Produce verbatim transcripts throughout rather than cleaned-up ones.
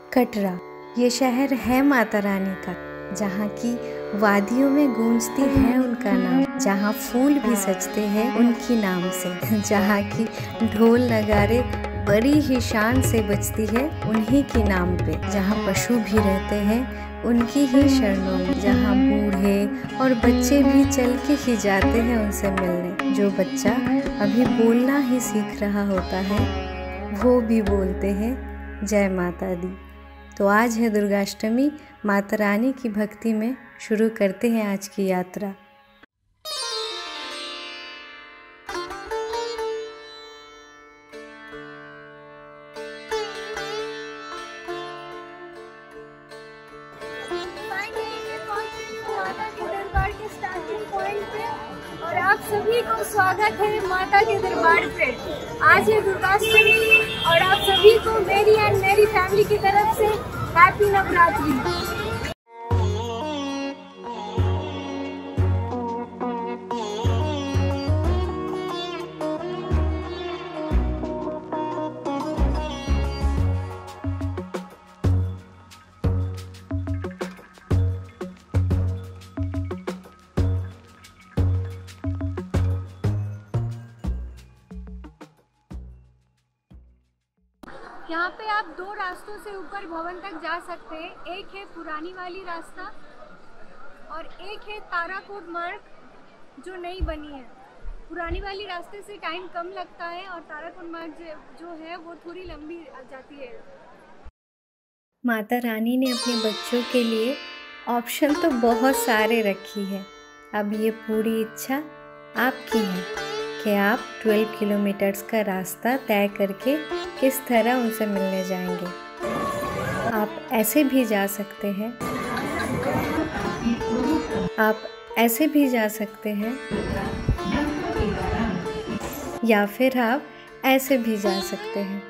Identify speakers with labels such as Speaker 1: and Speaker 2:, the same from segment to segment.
Speaker 1: कटरा ये शहर है माता रानी का, जहाँ की वादियों में गूंजती है उनका नाम, जहाँ फूल भी सजते हैं उनकी नाम से, जहाँ की ढोल नगारे बड़ी ही शान से बजती है उन्हीं की नाम पे, जहाँ पशु भी रहते हैं उनकी ही शरणों में, जहाँ बूढ़े और बच्चे भी चल के ही जाते हैं उनसे मिलने। जो बच्चा अभी बोलना ही सीख रहा होता है वो भी बोलते हैं जय माता दी। तो आज है दुर्गाष्टमी, माता रानी की भक्ति में शुरू करते हैं आज की यात्रा।
Speaker 2: माता के दरबार के स्टार्टिंग पॉइंट पे और आप सभी को स्वागत है माता के दरबार पे। आज है दुर्गाष्टमी और आप सभी को मेरी एंड मेरी फैमिली की तरफ से हैप्पी नवरात्रि। यहाँ पे आप दो रास्तों से ऊपर भवन तक जा सकते हैं। एक है पुरानी वाली रास्ता और एक है ताराकोट मार्ग जो नई बनी है। पुरानी वाली रास्ते से टाइम कम लगता है और ताराकोट मार्ग जो है वो थोड़ी लंबी जाती है।
Speaker 1: माता रानी ने अपने बच्चों के लिए ऑप्शन तो बहुत सारे रखी है। अब ये पूरी इच्छा आपकी है कि आप बारह किलोमीटर्स का रास्ता तय करके किस तरह उनसे मिलने जाएंगे। आप ऐसे भी जा सकते हैं, आप ऐसे भी जा सकते हैं, या फिर आप ऐसे भी जा सकते हैं।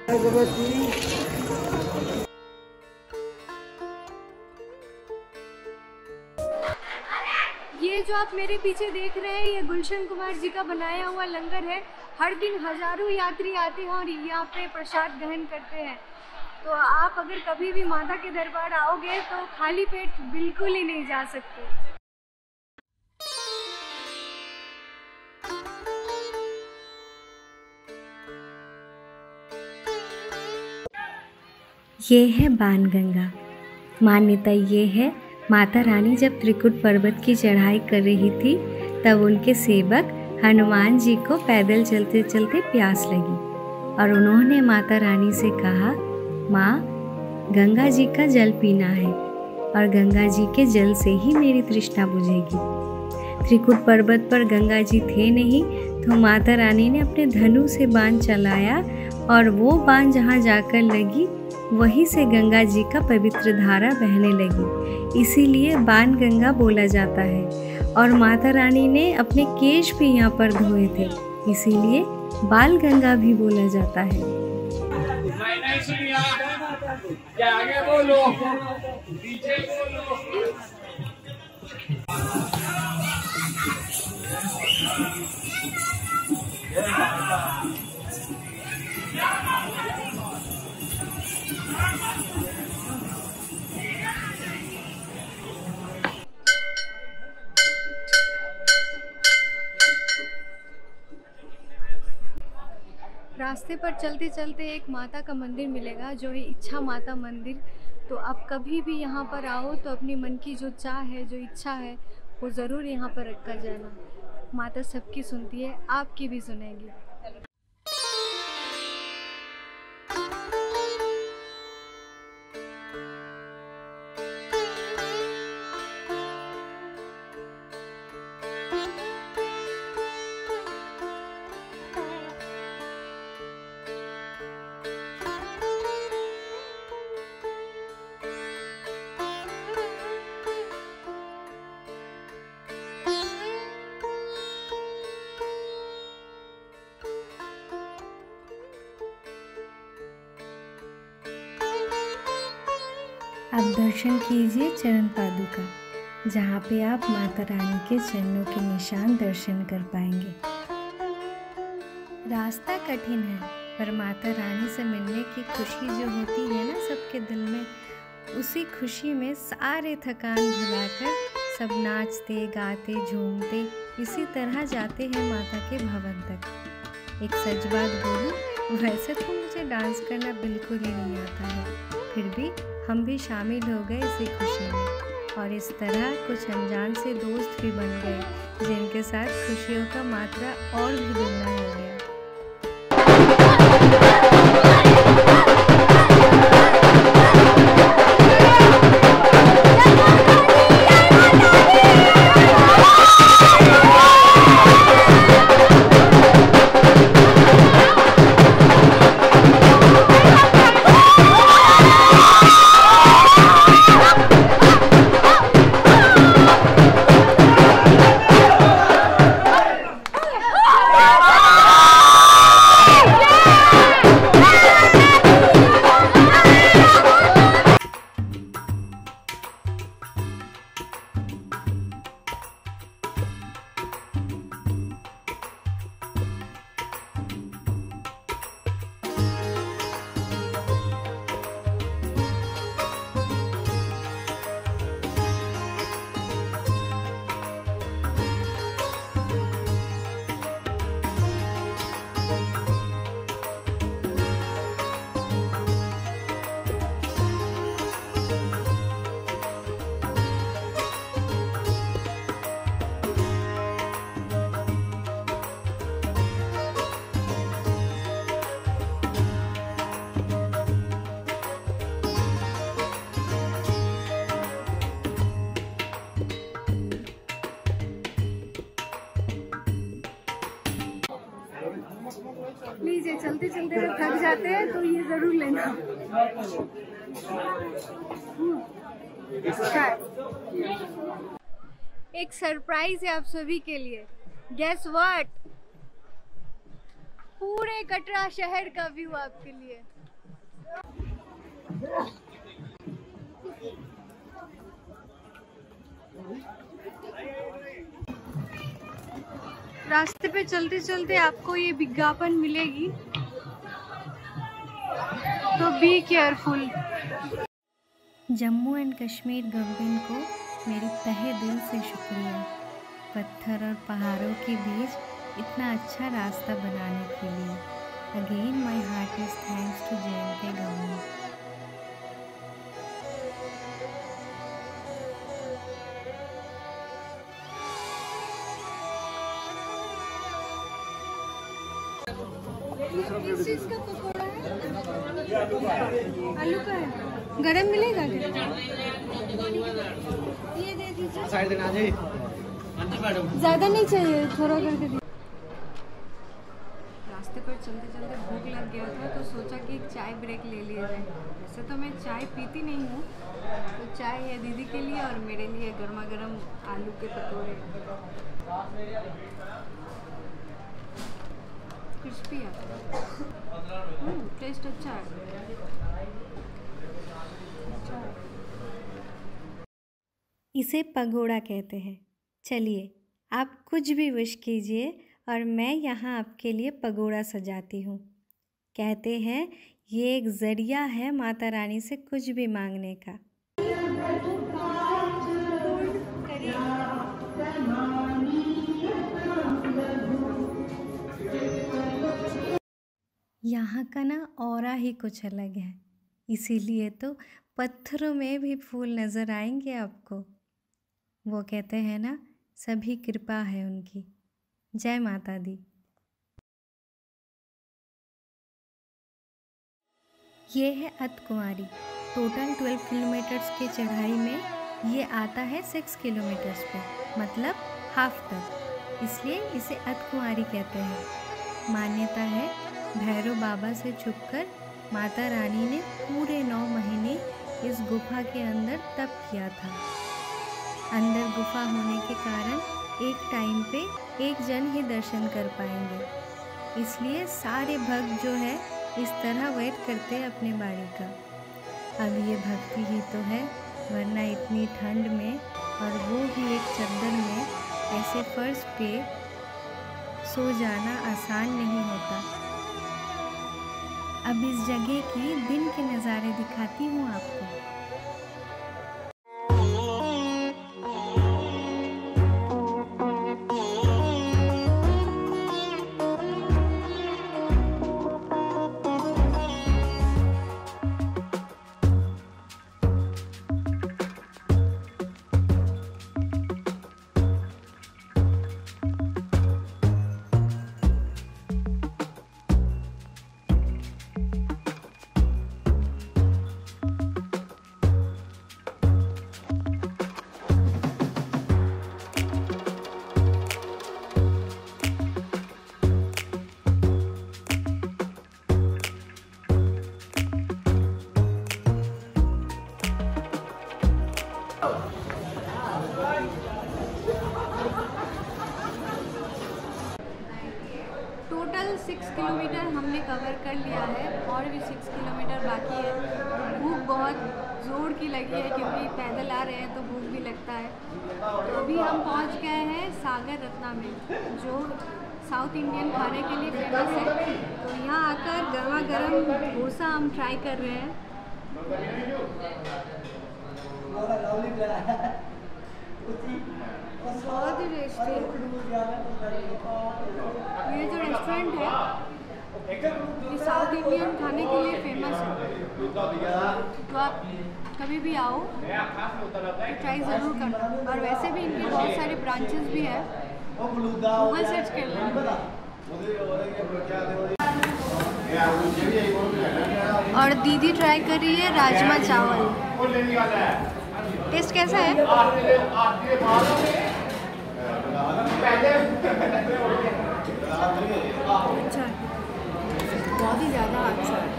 Speaker 2: ये जो आप मेरे पीछे देख रहे हैं ये गुलशन कुमार जी का बनाया हुआ लंगर है। हर दिन हजारों यात्री आते हैं और यहाँ पे प्रसाद ग्रहण करते हैं। तो आप अगर कभी भी माता के दरबार आओगे तो खाली पेट बिल्कुल ही नहीं जा सकते।
Speaker 1: ये है बाणगंगा। मान्यता ये है माता रानी जब त्रिकुट पर्वत की चढ़ाई कर रही थी तब उनके सेवक हनुमान जी को पैदल चलते चलते प्यास लगी और उन्होंने माता रानी से कहा, माँ गंगा जी का जल पीना है और गंगा जी के जल से ही मेरी तृष्णा बुझेगी। त्रिकुट पर्वत पर गंगा जी थे नहीं तो माता रानी ने अपने धनु से बाण चलाया और वो बाण जहाँ जाकर लगी वहीं से गंगा जी का पवित्र धारा बहने लगी। इसीलिए बाणगंगा बोला जाता है। और माता रानी ने अपने केश भी यहाँ पर धोए थे, इसीलिए बाल गंगा भी बोला जाता है।
Speaker 3: आगे बोलो, पीछे बोलो।
Speaker 2: रास्ते पर चलते चलते एक माता का मंदिर मिलेगा जो है इच्छा माता मंदिर। तो आप कभी भी यहाँ पर आओ तो अपनी मन की जो चाह है, जो इच्छा है वो ज़रूर यहाँ पर रख कर जाना। माता सबकी सुनती है, आपकी भी सुनेगी।
Speaker 1: आप दर्शन कीजिए चरण पादुका, जहाँ पे आप माता रानी के चरणों के निशान दर्शन कर पाएंगे। रास्ता कठिन है पर माता रानी से मिलने की खुशी जो होती है ना सबके दिल में, उसी खुशी में सारे थकान भुलाकर सब नाचते गाते झूमते इसी तरह जाते हैं माता के भवन तक। एक सच बात बोलूं, वैसे तो मुझे डांस करना बिल्कुल ही नहीं आता है, फिर भी हम भी शामिल हो गए इसी खुशी में और इस तरह कुछ अनजान से दोस्त भी बन गए, जिनके साथ खुशियों का मात्रा और भी दुगना हो गया।
Speaker 2: लीजिए, चलते चलते जब थक जाते हैं तो ये जरूर लेना। एक सरप्राइज है आप सभी के लिए। Guess what? पूरे कटरा शहर का व्यू आपके लिए। रास्ते पे चलते चलते आपको ये विज्ञापन मिलेगी, तो be careful.
Speaker 1: Jammu and Kashmir government को मेरी तहे दिल से शुक्रिया, पत्थर और पहाड़ों के बीच इतना अच्छा रास्ता बनाने के लिए। Again my heart is thanks to J and K government.
Speaker 2: किस चीज का पकौड़ा है? आलू का है। गरम मिलेगा क्या? ये दे दीजिए। ज्यादा नहीं चाहिए, थोड़ा करके दीजिए। रास्ते पर चलते चलते भूख लग गया था तो सोचा कि एक चाय ब्रेक ले लिया जाए। वैसे तो मैं चाय पीती नहीं हूँ, तो चाय है दीदी के लिए और मेरे लिए गर्मा गर्म आलू के पकौड़े। क्रिस्पी है, टेस्ट अच्छा है।
Speaker 1: इसे पगोड़ा कहते हैं। चलिए आप कुछ भी विश कीजिए और मैं यहाँ आपके लिए पगोड़ा सजाती हूँ। कहते हैं ये एक ज़रिया है माता रानी से कुछ भी मांगने का। यहाँ का ना ऑरा ही कुछ अलग है, इसीलिए तो पत्थरों में भी फूल नज़र आएंगे आपको। वो कहते हैं ना, सभी कृपा है उनकी। जय माता दी। ये है अर्धकुंवारी। टोटल ट्वेल्व किलोमीटर्स के चढ़ाई में ये आता है सिक्स किलोमीटर्स पे, मतलब हाफ तक, इसलिए इसे अर्धकुंवारी कहते हैं। मान्यता है भैरव बाबा से छुपकर माता रानी ने पूरे नौ महीने इस गुफा के अंदर तप किया था। अंदर गुफा होने के कारण एक टाइम पे एक जन ही दर्शन कर पाएंगे, इसलिए सारे भक्त जो है इस तरह वेट करते हैं अपने बारी का। अब ये भक्ति ही तो है, वरना इतनी ठंड में और वो भी एक चद्दर में ऐसे फर्श पे सो जाना आसान नहीं होता। अब इस जगह की दिन के नज़ारे दिखाती हूँ आपको।
Speaker 2: टोटल सिक्स किलोमीटर हमने कवर कर लिया है और भी सिक्स किलोमीटर बाकी है। भूख बहुत ज़ोर की लगी है क्योंकि पैदल आ रहे हैं तो भूख भी लगता है। तो अभी हम पहुंच गए हैं सागर रत्ना में, जो साउथ इंडियन खाने के लिए फेमस है। तो यहाँ आकर गर्मा गर्म डोसा हम ट्राई कर रहे हैं। बहुत ही टेस्टी। ये जो रेस्टोरेंट है ये साउथ इंडियन खाने के लिए फेमस है, तो आप कभी भी आओ तो ट्राई ज़रूर करना। और वैसे भी इनकी बहुत सारी ब्रांचेस भी है, गूगल सर्च कर लेना। और दीदी ट्राई कर रही है राजमा चावल। टेस्ट कैसा है? अच्छा, बहुत ही ज़्यादा अच्छा है।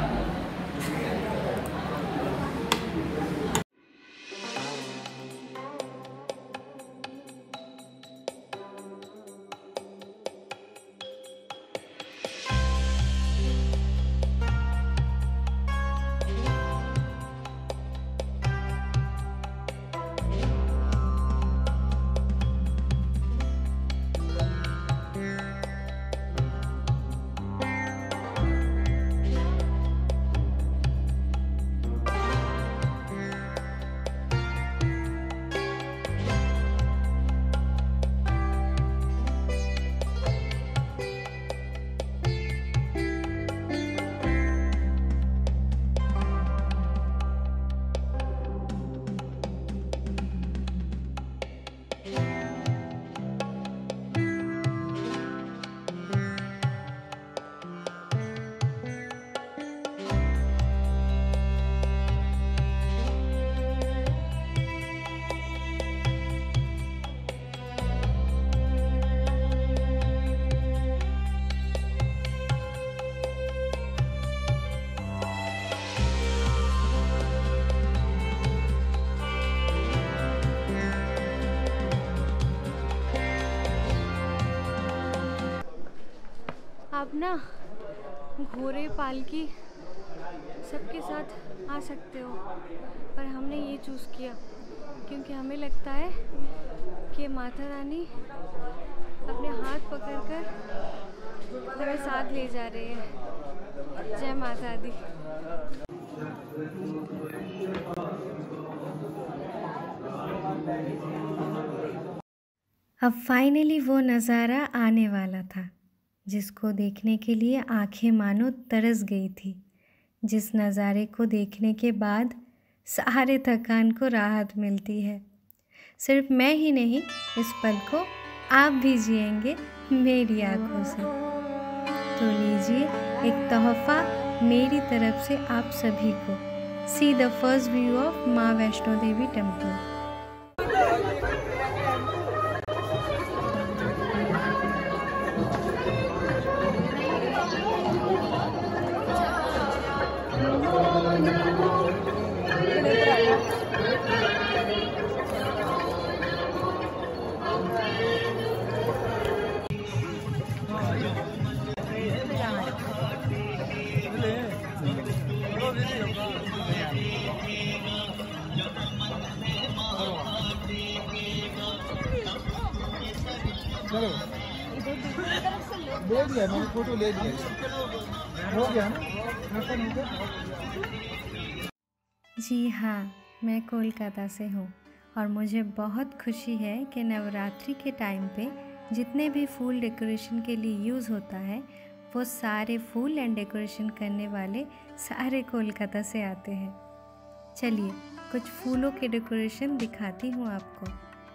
Speaker 2: आप ना घोड़े पालकी सबके साथ आ सकते हो, पर हमने ये चूज़ किया क्योंकि हमें लगता है कि माता रानी अपने हाथ पकड़कर हमें साथ ले जा रही है। जय माता दी।
Speaker 1: अब फाइनली वो नज़ारा आने वाला था जिसको देखने के लिए आंखें मानो तरस गई थी, जिस नज़ारे को देखने के बाद सारे थकान को राहत मिलती है। सिर्फ मैं ही नहीं, इस पल को आप भी जिएंगे मेरी आंखों से। तो लीजिए एक तोहफ़ा मेरी तरफ से आप सभी को। See the first view of माँ वैष्णो देवी टेम्पल।
Speaker 2: चलो इधर दूसरी तरफ से लो।
Speaker 4: ले लिया मैंने, फोटो ले लिया, हो गया ना।
Speaker 1: जी हाँ, मैं कोलकाता से हूँ और मुझे बहुत खुशी है कि नवरात्रि के टाइम पे जितने भी फूल डेकोरेशन के लिए यूज़ होता है वो सारे फूल एंड डेकोरेशन करने वाले सारे कोलकाता से आते हैं। चलिए कुछ फूलों के डेकोरेशन दिखाती हूँ आपको।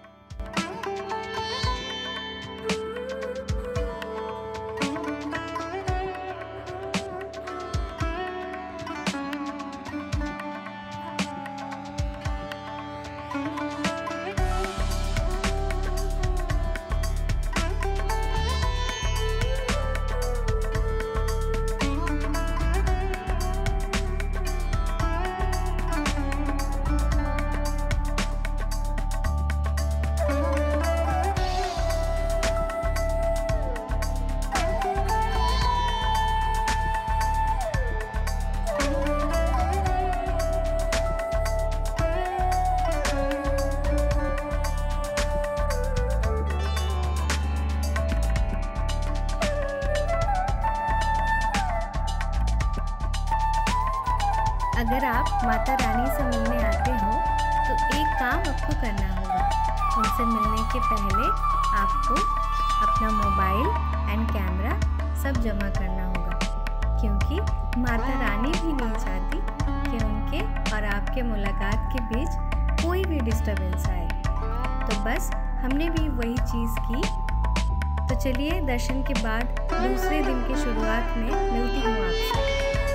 Speaker 1: अगर आप माता रानी से मिलने आते हो तो एक काम आपको करना होगा। उनसे मिलने के पहले आपको अपना मोबाइल एंड कैमरा सब जमा करना होगा, क्योंकि माता रानी भी नहीं चाहती कि उनके और आपके मुलाकात के बीच कोई भी डिस्टर्बेंस आए। तो बस हमने भी वही चीज़ की। तो चलिए दर्शन के बाद दूसरे दिन की शुरुआत में मिलती हूँ आपसे।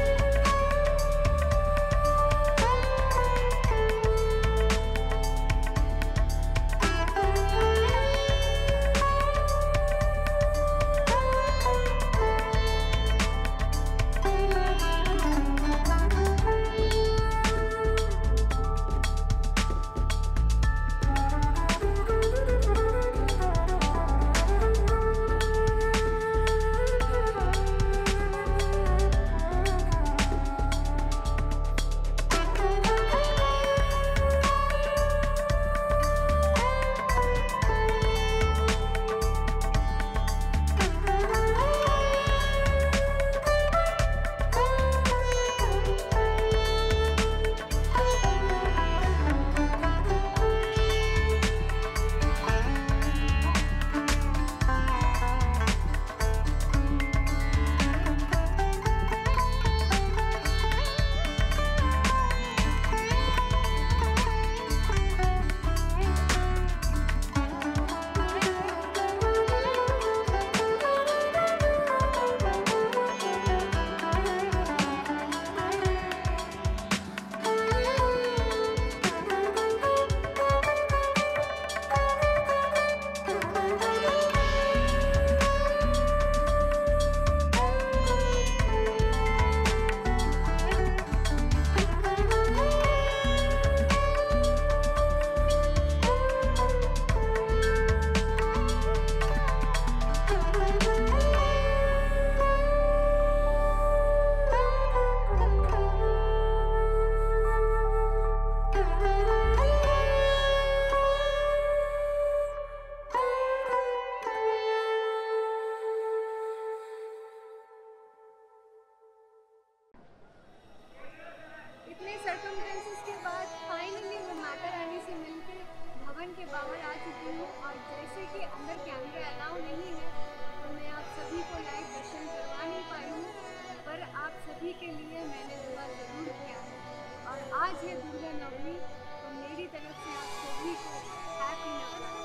Speaker 2: इतने सर्कमस्टेंसेस के बाद फाइनली मैं माता रानी से मिलकर भवन के बाहर आ चुकी हूँ। और जैसे कि अंदर कैमरा अलाउ नहीं है तो मैं आप सभी को लाइव दर्शन करवा नहीं पाई हूँ, पर आप सभी के लिए मैंने दुआ ज़रूर किया है। और आज है दुर्गा नवमी, तो मेरी तरफ से आप सभी को हैप्पी नवरात्रि।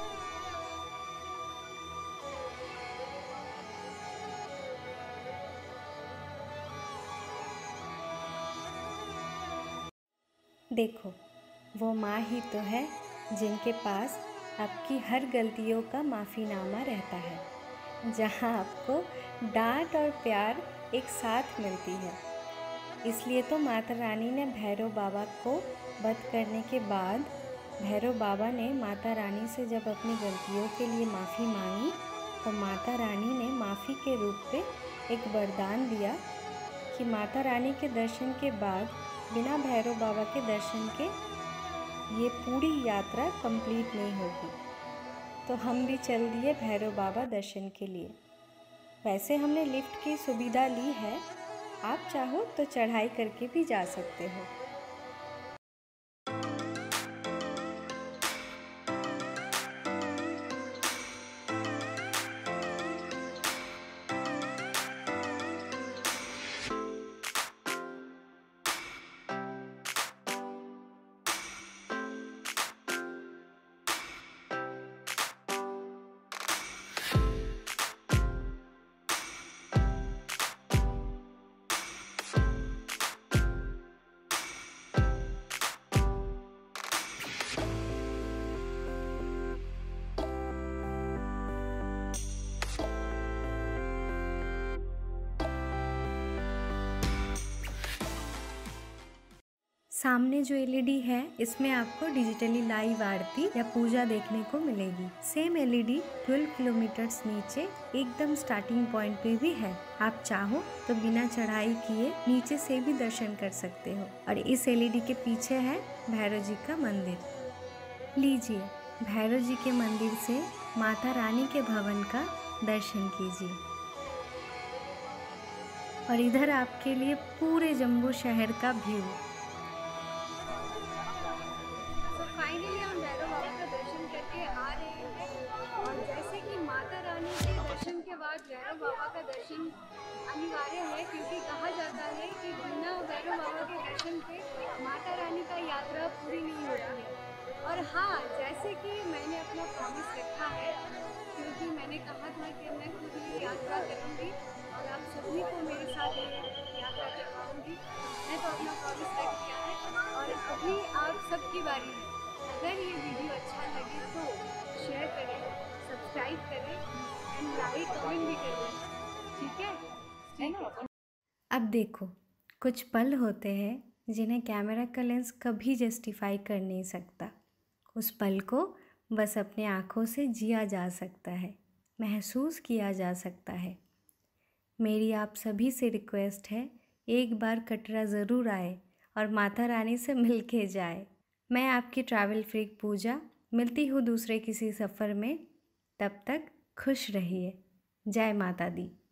Speaker 1: देखो, वो माँ ही तो है जिनके पास आपकी हर गलतियों का माफ़ीनामा रहता है, जहाँ आपको डांट और प्यार एक साथ मिलती है। इसलिए तो माता रानी ने भैरव बाबा को वध करने के बाद भैरव बाबा ने माता रानी से जब अपनी गलतियों के लिए माफ़ी मांगी तो माता रानी ने माफ़ी के रूप में एक वरदान दिया कि माता रानी के दर्शन के बाद बिना भैरव बाबा के दर्शन के ये पूरी यात्रा कंप्लीट नहीं होगी। तो हम भी चल दिए भैरव बाबा दर्शन के लिए। वैसे हमने लिफ्ट की सुविधा ली है, आप चाहो तो चढ़ाई करके भी जा सकते हो। सामने जो एलईडी है इसमें आपको डिजिटली लाइव आरती या पूजा देखने को मिलेगी। सेम एलईडी बारह किलोमीटर नीचे एकदम स्टार्टिंग पॉइंट पे भी है। आप चाहो तो बिना चढ़ाई किए नीचे से भी दर्शन कर सकते हो। और इस एलईडी के पीछे है भैरव जी का मंदिर। लीजिए, भैरव जी के मंदिर से माता रानी के भवन का दर्शन कीजिए। और इधर आपके लिए पूरे जम्मू शहर का व्यू।
Speaker 2: फाइनली हम भैरव बाबा का दर्शन करके आ रहे हैं। और जैसे कि माता रानी के दर्शन के बाद भैरव बाबा का दर्शन अनिवार्य है, क्योंकि कहा जाता है कि बिना भैरव बाबा के दर्शन के माता रानी का यात्रा पूरी नहीं होती है। और हाँ, जैसे कि मैंने अपना प्रॉमिस रखा है, क्योंकि मैंने कहा था कि मैं खुद ही यात्रा करूँगी और आप सभी को मेरे साथ यात्रा करवाऊँगी। मैं तो अपना प्रॉमिस रख दिया है और अभी आप सबकी बारी है। अगर ये वीडियो अच्छा लगे तो शेयर करें, सब्सक्राइब करें एंड लाइक कमेंट भी करें, ठीक है? ठीक है।
Speaker 1: अब देखो, कुछ पल होते हैं जिन्हें कैमरा का लेंस कभी जस्टिफाई कर नहीं सकता। उस पल को बस अपने आँखों से जिया जा सकता है, महसूस किया जा सकता है। मेरी आप सभी से रिक्वेस्ट है, एक बार कटरा ज़रूर आए और माता रानी से मिल के जाए। मैं आपकी ट्रैवल फ्रीक पूजा, मिलती हूँ दूसरे किसी सफ़र में। तब तक खुश रहिए। जय माता दी।